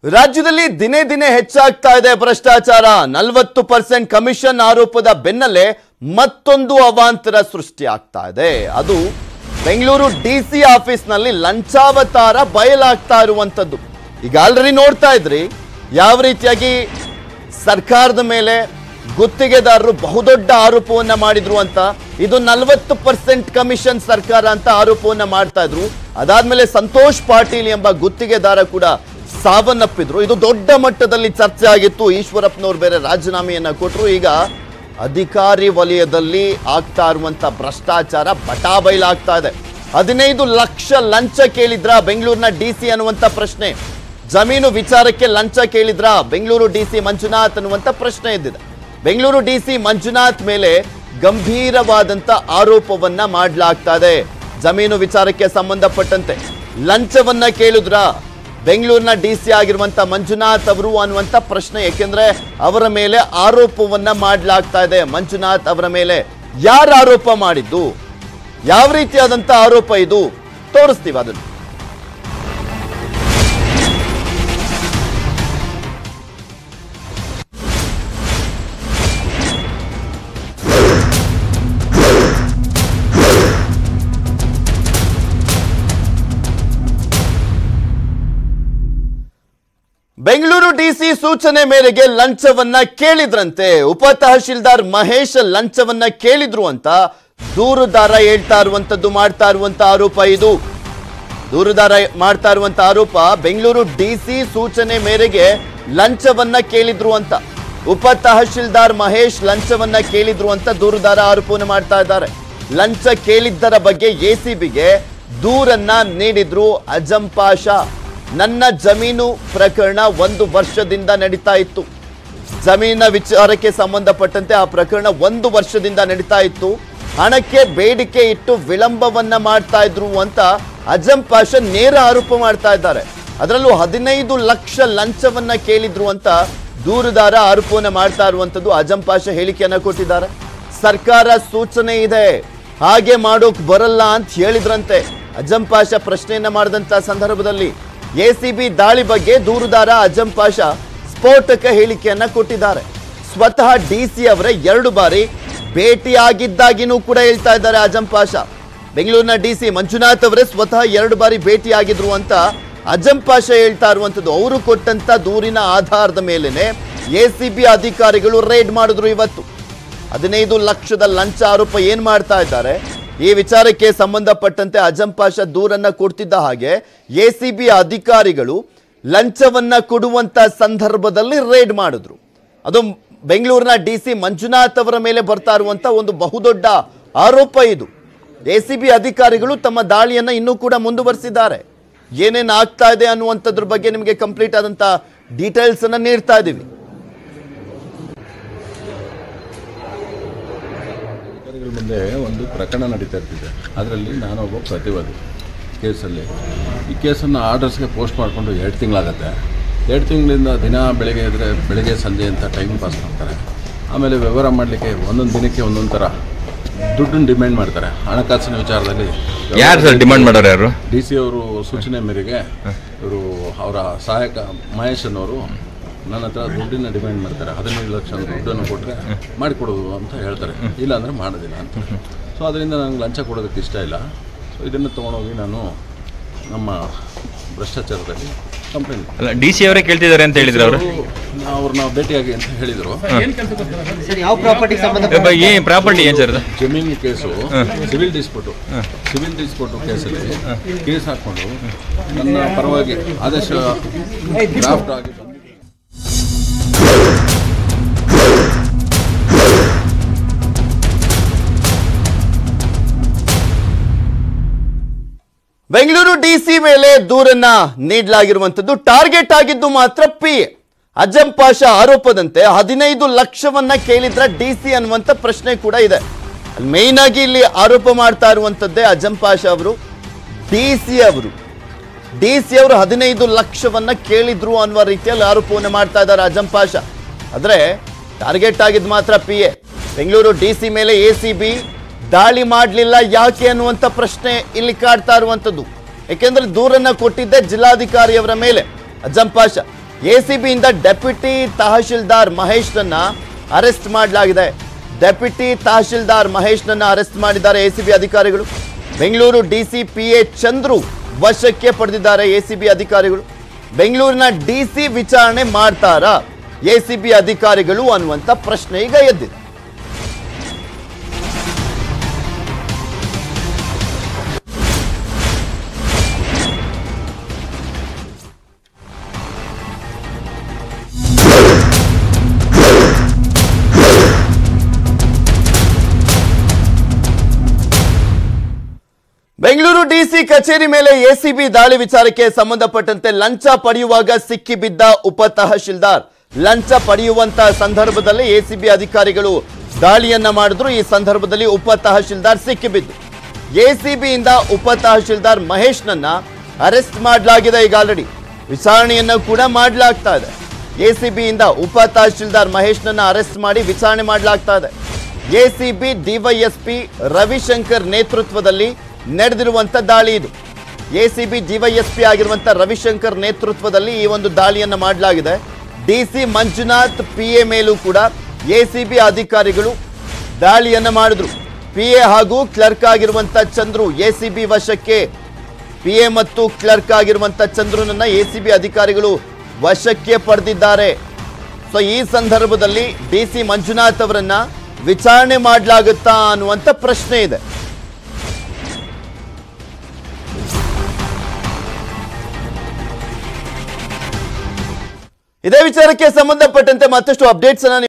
ರಾಜ್ಯದಲ್ಲಿ ದಿನೇ ದಿನೇ ಹೆಚ್ಚಾಗ್ತಾ ಇದೆ ಭ್ರಷ್ಟಾಚಾರ 40% ಕಮಿಷನ್ ಆರೋಪದ ಬೆನ್ನಲ್ಲೇ ಮತ್ತೊಂದು ಅವಾಂತರ ಸೃಷ್ಟಿ ಆಗ್ತಾ ಇದೆ ಅದು ಬೆಂಗಳೂರು ಡಿಸಿ ಆಫೀಸ್ ನಲ್ಲಿ ಲಂಚಾವತಾರ ಬಯಲಾಗ್ತಾ ಇರುವಂತದ್ದು ಈಗ ಆಲ್ರೆಡಿ ನೋಡ್ತಾ ಇದ್ರಿ ಯಾವ ರೀತಿಯಾಗಿ ಸರ್ಕಾರದ ಮೇಲೆ ಗುತ್ತಿಗೆದಾರರು ಬಹುದೊಡ್ಡ ಆರೋಪವನ್ನ ಮಾಡಿದ್ರು ಅಂತ ಇದು 40% ಕಮಿಷನ್ ಸರ್ಕಾರ ಅಂತ ಆರೋಪವನ್ನ ಮಾಡ್ತಾ ಇದ್ರು ಅದಾದ್ಮೇಲೆ ಸಂತೋಷ್ ಪಾಟೀಲ್ ಎಂಬ ಗುತ್ತಿಗೆದಾರ ಕೂಡ ಸಾವನ್ನಪ್ಪಿದ್ರು ಇದು ದೊಡ್ಡ ಮಟ್ಟದಲ್ಲಿ ಚರ್ಚೆ ಆಗಿತ್ತು ಈಶ್ವರಪ್ಪನವರು ಬೇರೆ ರಾಜೀನಾಮೆಯನ್ನ ಕೊಟ್ಟರು ಈಗ ಅಧಿಕಾರಿ ವಲಯದಲ್ಲಿ ಆಗ್ತಾ ಇರುವಂತ ಭ್ರಷ್ಟಾಚಾರ ಬಟಾಬೈಲಾಗ್ತಾ ಇದೆ 15 ಲಕ್ಷ ಲಂಚ ಕೇಳಿದ್ರ ಬೆಂಗಳೂರಿನ ಡಿಸಿ ಅನ್ನುವಂತ ಪ್ರಶ್ನೆ ಜಮೀನು ವಿಚಾರಕ್ಕೆ ಲಂಚ ಕೇಳಿದ್ರ ಬೆಂಗಳೂರು ಡಿಸಿ ಮಂಜುನಾಥ್ ಅನ್ನುವಂತ ಪ್ರಶ್ನೆ ಇದ್ದಿದೆ ಬೆಂಗಳೂರು ಡಿಸಿ ಮಂಜುನಾಥ್ ಮೇಲೆ ಗಂಭೀರವಾದಂತ ಆರೋಪವನ್ನ ಮಾಡಲಾಗ್ತಾ ಇದೆ ಜಮೀನು ವಿಚಾರಕ್ಕೆ ಸಂಬಂಧಪಟ್ಟಂತೆ ಲಂಚವನ್ನ ಕೇಳಿದ್ರ ಬೆಂಗಳೂರಿನ ಡಿಸಿ ಆಗಿರುವಂತ ಮಂಜುನಾಥ್ ಅವರು ಅನ್ನುವಂತ ಪ್ರಶ್ನೆ ಯಾಕೆಂದ್ರೆ ಅವರ ಮೇಲೆ ಆರೋಪವನ್ನ ಮಾಡಲಾಗ್ತಾ ಇದೆ ಮಂಜುನಾಥ್ ಅವರ ಮೇಲೆ ಯಾರು ಆರೋಪ ಮಾಡಿದ್ದು ಯಾವ ರೀತಿಯಾದಂತ ಆರೋಪ ಇದು ತೋರಿಸ್ತೀವಿ ಅದನ್ನು ಬೆಂಗಳೂರು ಡಿಸಿ ಸೂಚನೆ ಮೇರೆಗೆ ಲಂಚವನ್ನ ಕೇಳಿದ್ರಂತೆ ಉಪ ತಹಶೀಲ್ದಾರ್ ಮಹೇಶ್ ಲಂಚವನ್ನ ಕೇಳಿದ್ರು ಅಂತ ದೂರುದಾರ ಹೇಳ್ತಾ ಇರುವಂತದ್ದು ಮಾಡ್ತಾ ಇರುವಂತ ಆರೋಪ ಇದು ದೂರುದಾರ ಮಾಡ್ತಾ ಇರುವಂತ ಆರೋಪ ಬೆಂಗಳೂರು ಡಿಸಿ ಸೂಚನೆ ಮೇರೆಗೆ ಲಂಚವನ್ನ ಕೇಳಿದ್ರು ಅಂತ ಉಪ ತಹಶೀಲ್ದಾರ್ ಮಹೇಶ್ ಲಂಚವನ್ನ ಕೇಳಿದ್ರು ಅಂತ ದೂರುದಾರ ಆರೋಪವನ್ನು ಮಾಡ್ತಾ ಇದ್ದಾರೆ ಲಂಚ ಕೇಳಿದ್ದರ ಬಗ್ಗೆ ಎಸಿಬಿಗೆ ದೂರನ್ನ ನೀಡಿದ್ರು ಅಜಂ ಪಾಷಾ ನನ್ನ ಜಮೀನು ಪ್ರಕರಣ 1 ವರ್ಷದಿಂದ ನಡೀತಾ ಇತ್ತು ಜಮೀನಿನ ವಿಚಾರಕ್ಕೆ ಸಂಬಂಧಪಟ್ಟಂತೆ ಆ ಪ್ರಕರಣ 1 ವರ್ಷದಿಂದ ನಡೀತಾ ಇತ್ತು ಹಣಕ್ಕೆ ಬೇಡಿಕೆ ಇಟ್ಟು ವಿಳಂಬವನ್ನ ಮಾಡ್ತಾ ಇದ್ರು ಅಂತ ಅಜಂ ಪಾಷಾ ನೇರ ಆರೋಪ ಮಾಡ್ತಾ ಇದ್ದಾರೆ ಅದರಲ್ಲೂ 15 ಲಕ್ಷ ಲಂಚವನ್ನ ಕೇಳಿದ್ರು ಅಂತ ದೂರುದಾರ ಆರೋಪವನ್ನ ಮಾಡ್ತಾ ಇರುವಂತದ್ದು ಅಜಂ ಪಾಷಾ ಹೇಳಿಕೆಯನ್ನ ಕೊಟ್ಟಿದ್ದಾರೆ ಸರ್ಕಾರ ಸೂಚನೆ ಇದೆ ಹಾಗೆ ಮಾಡೋಕ್ ಬರಲ್ಲ ಅಂತ ಹೇಳಿದ್ರಂತೆ ಅಜಂ ಪಾಷಾ ಪ್ರಶ್ನೆಯನ್ನ ಮಾಡಿದಂತ ಸಂದರ್ಭದಲ್ಲಿ ಎಸಿಬಿ ದಾಳಿ ಬಗ್ಗೆ ದೂರುದಾರ ಅಜಂ ಪಾಷಾ ಸ್ಫೋಟಕ ಹೇಳಿಕೆಯನ್ನ ಕೊಟ್ಟಿದ್ದಾರೆ ಸ್ವತಃ ಡಿಸಿ ಅವರೇ 2 ಬಾರಿ ಭೇಟಿಯಾಗಿದ್ದಾಗಿನೂ ಕೂಡ ಹೇಳ್ತಾ ಇದ್ದಾರೆ ಅಜಂ ಪಾಷಾ ಬೆಂಗಳೂರಿನ ಡಿಸಿ ಮಂಜುನಾಥ್ ಅವರೇ ಸ್ವತಃ 2 ಬಾರಿ ಭೇಟಿಯಾಗಿದ್ರು ಅಂತ ಅಜಂ ಪಾಷಾ ಹೇಳ್ತಾ ಇರುವಂತದ್ದು ಅವರು ಕೊಟ್ಟಂತ ದೂರಿನ ಆಧಾರದ ಮೇಲೆನೆ ಎಸಿಬಿ ಅಧಿಕಾರಿಗಳು ರೇಡ್ ಮಾಡಿದ್ರು ಇವತ್ತು 15 ಲಕ್ಷದ ಲಂಚ ಆರೋಪ ಏನ್ ಮಾಡ್ತಾ ಇದ್ದಾರೆ ಈ ವಿಚಾರಕ್ಕೆ ಸಂಬಂಧಪಟ್ಟಂತೆ ಅಜಂ ಪಾಷಾ ದೂರನ್ನ ಕೊಡ್ತಿದ್ದ ಹಾಗೆ ಎಸಿಬಿ ಅಧಿಕಾರಿಗಳು ಲಂಚವನ್ನ ಕೊಡುವಂತ ಸಂದರ್ಭದಲ್ಲಿ ರೇಡ್ ಮಾಡಿದ್ರು ಅದು ಬೆಂಗಳೂರಿನ ಡಿಸಿ ಮಂಜುನಾಥ್ ಅವರ ಮೇಲೆ ಬರ್ತಾ ಇರುವಂತ ಒಂದು ಬಹುದೊಡ್ಡ ಆರೋಪ ಇದು ಎಸಿಬಿ ಅಧಿಕಾರಿಗಳು ತಮ್ಮ ದಾಳಿಯನ್ನ ಇನ್ನೂ ಕೂಡ ಮುಂದುವರಿಸಿದ್ದಾರೆ ಏನೇನು ಆಗ್ತಾ ಇದೆ ಅನ್ನುವಂಥದ್ರ ಬಗ್ಗೆ ನಿಮಗೆ ಕಂಪ್ಲೀಟ್ ಆದಂತ ಡೀಟೇಲ್ಸ್ ಅನ್ನ ನೀಡ್ತಾ ಇದೀವಿ ಮುಂದೆ ಒಂದು ಪ್ರಕರಣ ನಡೀತಾ ಇರ್ತಿದೆ ಅದರಲ್ಲಿ ನಾನೊಬ್ಬ ಪ್ರತಿವಾದಿ ಕೇಸಲ್ಲಿ ಈ ಕೇಸನ್ನು ಆರ್ಡರ್ಸ್ಗೆ ಪೋಸ್ಟ್ ಮಾಡಿಕೊಂಡು 2 ತಿಂಗಳಾಗುತ್ತೆ 2 ತಿಂಗಳಿಂದ ದಿನ ಬೆಳಗ್ಗೆ ಇದ್ದರೆ ಬೆಳಗ್ಗೆ ಸಂಜೆ ಅಂತ ಟೈಮ್ ಪಾಸ್ ಮಾಡ್ತಾರೆ ಆಮೇಲೆ ವ್ಯವಹಾರ ಮಾಡಲಿಕ್ಕೆ ಒಂದೊಂದು ದಿನಕ್ಕೆ ಒಂದೊಂದು ಥರ ದುಡ್ಡನ್ನು ಡಿಮ್ಯಾಂಡ್ ಮಾಡ್ತಾರೆ ಹಣಕಾಸಿನ ವಿಚಾರದಲ್ಲಿ ಯಾರು ಸರ್ ಡಿಮ್ಯಾಂಡ್ ಮಾಡೋರು ಯಾರು ಡಿ ಸಿ ಅವರು ಸೂಚನೆ ಮೇರೆಗೆ ಇವರು ಅವರ ಸಹಾಯಕ ಮಹೇಶ್ ಅನ್ನೋರು ನನ್ನ ಹತ್ರ ದುಡ್ಡನ್ನ ಡಿಮ್ಯಾಂಡ್ ಮಾಡ್ತಾರೆ 15 ಲಕ್ಷ ದುಡ್ಡನ್ನು ಕೊಟ್ಟರೆ ಮಾಡಿಕೊಡೋದು ಅಂತ ಹೇಳ್ತಾರೆ ಇಲ್ಲ ಅಂದರೆ ಮಾಡೋದಿಲ್ಲ ಅಂತ ಸೊ ಅದರಿಂದ ನನಗೆ ಲಂಚ ಕೊಡೋದಕ್ಕೆ ಇಷ್ಟ ಇಲ್ಲ ಸೊ ಇದನ್ನು ತೊಗೊಂಡೋಗಿ ನಾನು ನಮ್ಮ ಭ್ರಷ್ಟಾಚಾರದಲ್ಲಿ ಕಂಪ್ಲೇಂಟ್ ಅಲ್ಲ ಡಿ ಸಿ ಅವರೇ ಕೇಳ್ತಿದ್ದಾರೆ ಅಂತ ಹೇಳಿದ್ರು ಅವರು ಅವ್ರನ್ನ ಭೇಟಿಯಾಗಿ ಅಂತ ಹೇಳಿದರು ಏನು ಪ್ರಾಪರ್ಟಿ ಏನು ಸರ್ ಜಮೀನು ಕೇಸು ಸಿವಿಲ್ ಡಿಸ್ಪ್ಯೂಟು ಕೇಸಲ್ಲಿ ಕೇಸ್ ಹಾಕ್ಕೊಂಡು ನನ್ನ ಪರವಾಗಿ ಆದೇಶ ಡ್ರಾಫ್ಟ್ ಆಗಿ ಬೆಂಗಳೂರು ಡಿಸಿ ಮೇಲೆ ದೂರನ್ನ ನೀಡಲಾಗಿರುವಂತದ್ದು ಟಾರ್ಗೆಟ್ ಆಗಿದ್ದು ಮಾತ್ರ ಪಿ ಅಜಂ ಪಾಷಾ ಆರೋಪದಂತೆ 15 ಲಕ್ಷವನ್ನ ಕೇಳಿದ್ರ ಡಿಸಿ ಅನ್ನುವಂತ ಪ್ರಶ್ನೆ ಕೂಡ ಇದೆ ಮೇನ್ ಆಗಿ ಇಲ್ಲಿ ಆರೋಪ ಮಾಡ್ತಾ ಇರುವಂತದ್ದೇ ಅಜಂ ಪಾಷಾ ಅವರು ಡಿಸಿ ಅವರು 15 ಲಕ್ಷವನ್ನ ಕೇಳಿದ್ರು ಅನ್ನುವ ರೀತಿಯಲ್ಲಿ ಆರೋಪವನ್ನ ಮಾಡ್ತಾ ಇದ್ದಾರೆ ಅಜಂ ಪಾಷಾ ಆದ್ರೆ ಟಾರ್ಗೆಟ್ ಆಗಿದ್ದು ಮಾತ್ರ ಪಿ ಬೆಂಗಳೂರು ಡಿಸಿ ಮೇಲೆ ಎಸಿಬಿ ದಾಳಿ ಮಾಡಲಿಲ್ಲ ಯಾಕೆ ಅನ್ನುವಂತ ಪ್ರಶ್ನೆ ಇಲ್ಲಿ ಕಾಡ್ತಾ ಇರುವಂತದ್ದು ಯಾಕೆಂದ್ರೆ ದೂರನ್ನ ಕೊಟ್ಟಿದ್ದೆ ಜಿಲ್ಲಾಧಿಕಾರಿಯವರ ಮೇಲೆ ಅಜಂ ಪಾಷಾ ಎಸಿಬಿಯಿಂದ ಡೆಪ್ಯೂಟಿ ತಹಶೀಲ್ದಾರ್ ಮಹೇಶ್ನನ್ನ ಅರೆಸ್ಟ್ ಮಾಡಲಾಗಿದೆ. ಡೆಪ್ಯೂಟಿ ತಹಶೀಲ್ದಾರ್ ಮಹೇಶ್ನನ್ನ ಅರೆಸ್ಟ್ ಮಾಡಿದ್ದಾರೆ ಎಸಿಬಿ ಅಧಿಕಾರಿಗಳು. ಬೆಂಗಳೂರು ಡಿಸಿಪಿಎ ಚಂದ್ರು ವಶಕ್ಕೆ ಪಡೆದಿದ್ದಾರೆ ಎಸಿಬಿ ಅಧಿಕಾರಿಗಳು. ಬೆಂಗಳೂರಿನ ಡಿಸಿ ವಿಚಾರಣೆ ಮಾಡ್ತಾರಾ ಎಸಿಬಿ ಅಧಿಕಾರಿಗಳು ಅನ್ನುವಂಥ ಪ್ರಶ್ನೆ ಈಗ ಎದ್ದಿದೆ. ಬೆಂಗಳೂರು ಡಿಸಿ ಕಚೇರಿ ಮೇಲೆ ಎಸಿಬಿ ದಾಳಿ ವಿಚಾರಕ್ಕೆ ಸಂಬಂಧಪಟ್ಟಂತೆ ಲಂಚ ಪಡೆಯುವಾಗ ಸಿಕ್ಕಿಬಿದ್ದ ಉಪ ತಹಶೀಲ್ದಾರ್. ಲಂಚ ಪಡೆಯುವಂತ ಸಂದರ್ಭದಲ್ಲಿ ಎಸಿಬಿ ಅಧಿಕಾರಿಗಳು ದಾಳಿಯನ್ನ ಮಾಡಿದ್ರು. ಈ ಸಂದರ್ಭದಲ್ಲಿ ಉಪ ತಹಶೀಲ್ದಾರ್ ಸಿಕ್ಕಿಬಿದ್ದು ಎಸಿಬಿಯಿಂದ ಉಪ ತಹಶೀಲ್ದಾರ್ ಮಹೇಶ್ನನ್ನ ಅರೆಸ್ಟ್ ಮಾಡಲಾಗಿದೆ. ಈಗ ಆಲ್ರೆಡಿ ವಿಚಾರಣೆಯನ್ನ ಕೂಡ ಮಾಡಲಾಗ್ತಾ ಇದೆ. ಎಸಿಬಿಯಿಂದ ಉಪ ತಹಶೀಲ್ದಾರ್ ಮಹೇಶ್ನನ್ನ ಅರೆಸ್ಟ್ ಮಾಡಿ ವಿಚಾರಣೆ ಮಾಡಲಾಗ್ತಾ ಇದೆ. ಎಸಿಬಿ ಡಿವೈಎಸ್ಪಿ ರವಿಶಂಕರ್ ನೇತೃತ್ವದಲ್ಲಿ ನಡೆದಿರುವಂತ ದಾಳಿ ಇದು. ಎಸಿಬಿ ಡಿವೈಎಸ್ಪಿ ಆಗಿರುವಂತ ರವಿಶಂಕರ್ ನೇತೃತ್ವದಲ್ಲಿ ಈ ಒಂದು ದಾಳಿಯನ್ನ ಮಾಡಲಾಗಿದೆ. ಡಿಸಿ ಮಂಜುನಾಥ್ ಪಿಎ ಮೇಲೂ ಕೂಡ ಎಸಿಬಿ ಅಧಿಕಾರಿಗಳು ದಾಳಿಯನ್ನ ಮಾಡಿದ್ರು. ಪಿಎ ಹಾಗೂ ಕ್ಲರ್ಕ್ ಆಗಿರುವಂತ ಚಂದ್ರು ಎಸಿಬಿ ವಶಕ್ಕೆ. ಪಿಎ ಮತ್ತು ಕ್ಲರ್ಕ್ ಆಗಿರುವಂತ ಚಂದ್ರನನ್ನ ಎಸಿಬಿ ಅಧಿಕಾರಿಗಳು ವಶಕ್ಕೆ ಪಡೆದಿದ್ದಾರೆ. ಸೊ ಈ ಸಂದರ್ಭದಲ್ಲಿ ಡಿಸಿ ಮಂಜುನಾಥ್ ಅವರನ್ನ ವಿಚಾರಣೆ ಮಾಡಲಾಗುತ್ತಾ ಅನ್ನುವಂಥ ಪ್ರಶ್ನೆ ಇದೆ. ಇದೇ ವಿಚಾರಕ್ಕೆ ಸಂಬಂಧಪಟ್ಟಂತೆ ಮತ್ತಷ್ಟು ಅಪ್ಡೇಟ್ಸ್ ಅನ್ನ